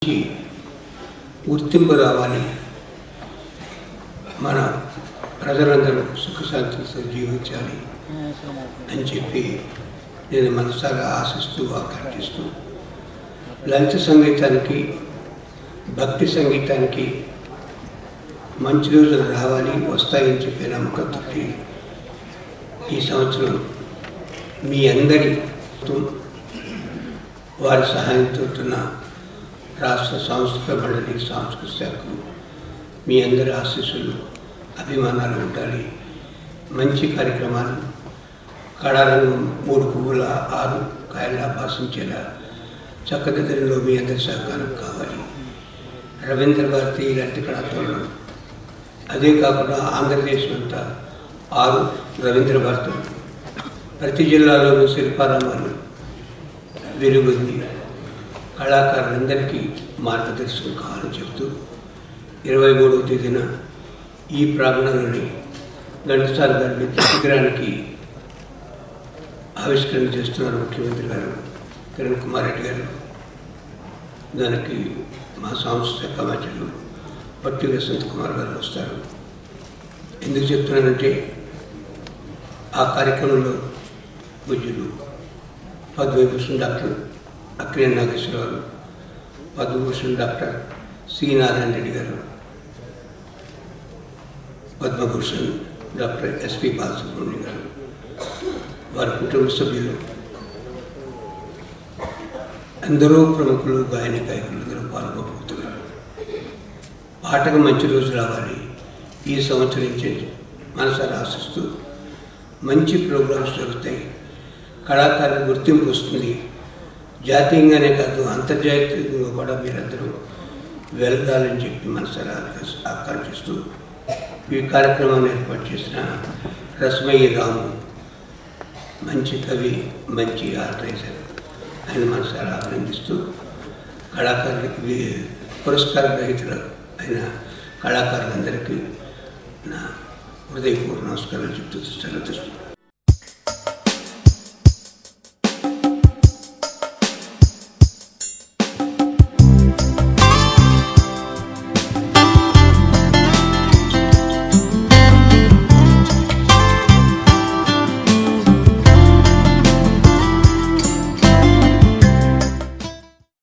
గుర్తింపు రావాలి, మన ప్రజలందరూ సుఖశాంతితో జీవించాలి అని చెప్పి నేను మనసారా ఆశిస్తూ ఆకాంక్షిస్తూ లలిత సంగీతానికి, భక్తి సంగీతానికి మంచి రోజులు రావాలి, వస్తాయని చెప్పే నమ్మకంతో ఈ సంవత్సరం మీ అందరి వారి సహాయంతో ఉన్న రాష్ట్ర సంస్కృత మండలి సాంస్కృతిక శాఖకు మీ అందరి ఆశీస్సులు, అభిమానాలు ఉండాలి. మంచి కార్యక్రమాలు, కళారంగం 3 పువ్వుల 6 కాయలా భాషించేలా చక్కదిద్దరిలో మీ అందరి సహకారం కావాలి. రవీంద్ర భారతి ఇలాంటి కళాతోరణం, అదే కాకుండా ఆంధ్రదేశం అంతా 6 రవీంద్ర భారతులు, ప్రతి జిల్లాలోనూ శిల్పారామాలు వెలుగుంది. కళాకారులందరికీ మార్గదర్శనం కావాలని చెప్తూ 23వ తేదీన ఈ ప్రాంగణంలోని ఘంటసాల గారి విగ్రహానికి ఆవిష్కరణ చేస్తున్నారు ముఖ్యమంత్రి గారు కిరణ్ కుమార్ రెడ్డి గారు. దానికి మా సాంస్కృతిక కమాచారులు పట్టి వసంత కుమార్ గారు వస్తారు. ఎందుకు చెప్తున్నానంటే ఆ కార్యక్రమంలో పూజ్యులు Padma Bhushan doctor Akkineni Nageswara Rao, Padma Bhushan doctor C Narayana Reddy గారు, పద్మభూషణ్ డాక్టర్ ఎస్పి బాలసుబ్రహ్మణ్యం గారు, వారి కుటుంబ సభ్యులు, ఎందరో ప్రముఖులు, గాయని గాయకులు అందరూ పాల్గొనబోతున్నారు. పాటకు మంచి రోజు రావాలి, ఈ సంవత్సరం మనసారా ఆశిస్తూ మంచి ప్రోగ్రామ్స్ జరుగుతాయి. కళాకారుల గుర్తింపు వస్తుంది. జాతీయంగానే కాదు, అంతర్జాతీయంగా కూడా మీరందరూ వెళ్తాలని చెప్పి మనసారా ఆకాంక్షిస్తూ ఈ కార్యక్రమాన్ని ఏర్పాటు చేసిన రస్మయ్య రాము, మంచి కవి, మంచి ఆర్గనైజర్, ఆయన మనసారా అభినందిస్తూ కళాకారులకి పురస్కార గ్రహీతలు అయిన కళాకారులందరికీ నా హృదయపూర్వక నమస్కారాలు చెప్తూ సెలవు తీసుకుంటాను.